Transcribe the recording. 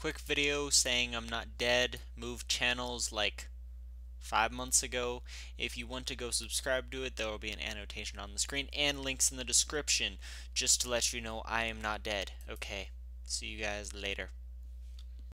quick video saying I'm not dead, moved channels like 5 months ago. If you want to go subscribe to it, there will be an annotation on the screen and links in the description just to let you know I am not dead. Okay, see you guys later.